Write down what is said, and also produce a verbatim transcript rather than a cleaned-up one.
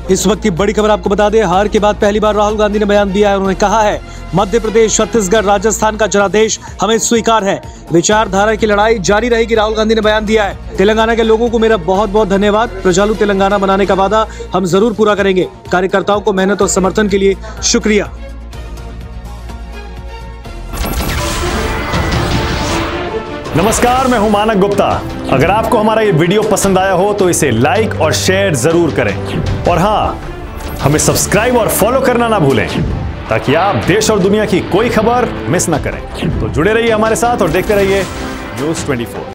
इस वक्त की बड़ी खबर आपको बता दें, हार के बाद पहली बार राहुल गांधी ने बयान दिया है। उन्होंने कहा है, मध्य प्रदेश, छत्तीसगढ़, राजस्थान का जनादेश हमें स्वीकार है। विचारधारा की लड़ाई जारी रहेगी, राहुल गांधी ने बयान दिया है। तेलंगाना के लोगों को मेरा बहुत बहुत धन्यवाद। प्रजालु तेलंगाना बनाने का वादा हम जरूर पूरा करेंगे। कार्यकर्ताओं को मेहनत और समर्थन के लिए शुक्रिया। नमस्कार, मैं हूं मानक गुप्ता। अगर आपको हमारा ये वीडियो पसंद आया हो तो इसे लाइक और शेयर जरूर करें, और हाँ, हमें सब्सक्राइब और फॉलो करना ना भूलें ताकि आप देश और दुनिया की कोई खबर मिस ना करें। तो जुड़े रहिए हमारे साथ और देखते रहिए न्यूज़ चौबीस।